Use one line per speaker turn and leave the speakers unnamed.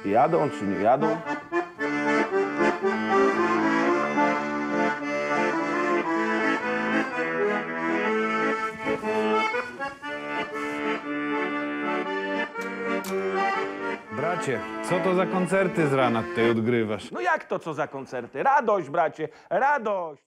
czy jadą, czy nie jadą.
Bracie, co to za koncerty z rana tutaj odgrywasz?
No jak to, co za koncerty? Radość, bracie, radość!